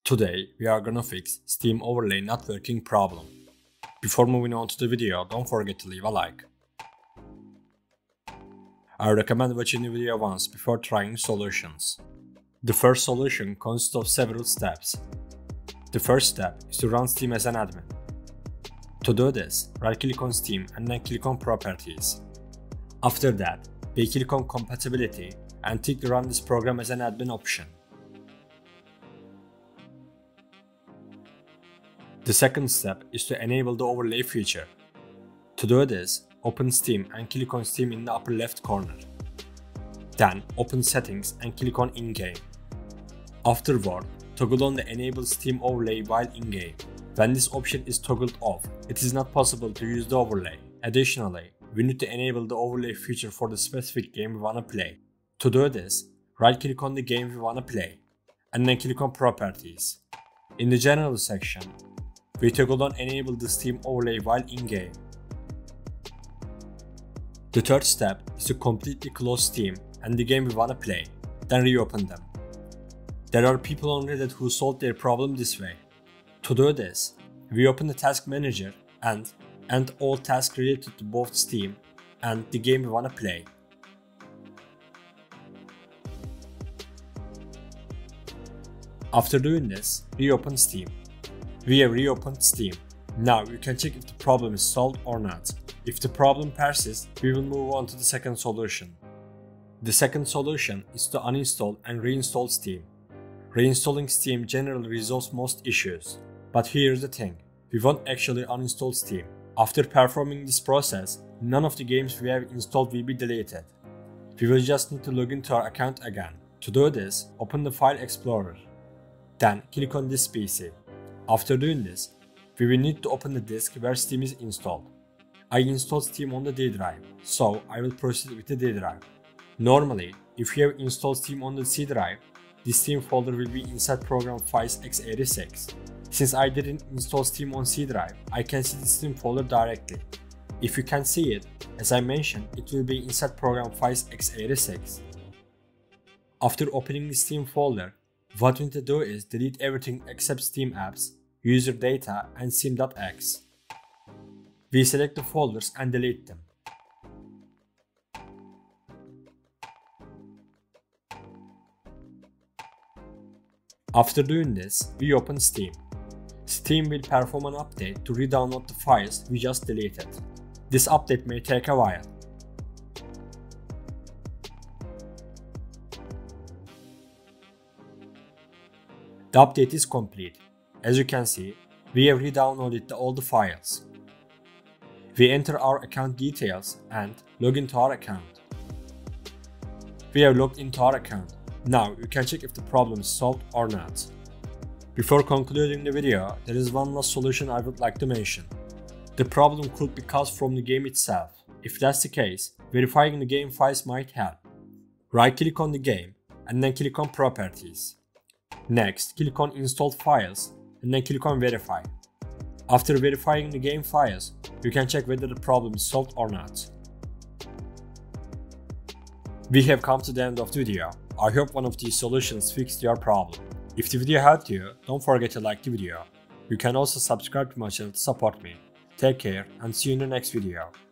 Today, we are gonna fix Steam overlay not working problem. Before moving on to the video, don't forget to leave a like. I recommend watching the video once before trying solutions. The first solution consists of several steps. The first step is to run Steam as an admin. To do this, right-click on Steam and then click on Properties. After that, we click on Compatibility and tick the Run this program as an admin option. The second step is to enable the overlay feature. To do this, open Steam and click on Steam in the upper left corner. Then open Settings and click on In-Game. Afterward, toggle on the Enable Steam overlay while in-game. When this option is toggled off, it is not possible to use the overlay. Additionally, we need to enable the overlay feature for the specific game we wanna play. To do this, right-click on the game we wanna play, and then click on Properties. In the General section, we toggle on Enable the Steam overlay while in-game. The third step is to completely close Steam and the game we wanna play, then reopen them. There are people on Reddit who solved their problem this way. To do this, we open the Task Manager and end all tasks related to both Steam and the game we wanna play. After doing this, reopen Steam. We have reopened Steam. Now you can check if the problem is solved or not. If the problem persists, we will move on to the second solution. The second solution is to uninstall and reinstall Steam. Reinstalling Steam generally resolves most issues. But here's the thing, we won't actually uninstall Steam. After performing this process, none of the games we have installed will be deleted. We will just need to log into our account again. To do this, open the File Explorer. Then click on this PC. After doing this, we will need to open the disk where Steam is installed. I installed Steam on the D drive, so I will proceed with the D drive. Normally, if you have installed Steam on the C drive, the Steam folder will be inside program files x86. Since I didn't install Steam on C drive, I can see the Steam folder directly. If you can see it, as I mentioned, it will be inside program files x86. After opening the Steam folder, what we need to do is delete everything except Steam apps, user data and sim.x. We select the folders and delete them. After doing this, we open Steam. Steam will perform an update to re-download the files we just deleted. This update may take a while. The update is complete. As you can see, we have re-downloaded all the files. We enter our account details and log into our account. We have logged into our account. Now you can check if the problem is solved or not. Before concluding the video, there is one last solution I would like to mention. The problem could be caused from the game itself. If that's the case, verifying the game files might help. Right-click on the game and then click on Properties. Next, click on Installed Files and then click on Verify. After verifying the game files, you can check whether the problem is solved or not. We have come to the end of the video. I hope one of these solutions fixed your problem. If the video helped you, don't forget to like the video. You can also subscribe to my channel to support me. Take care and see you in the next video.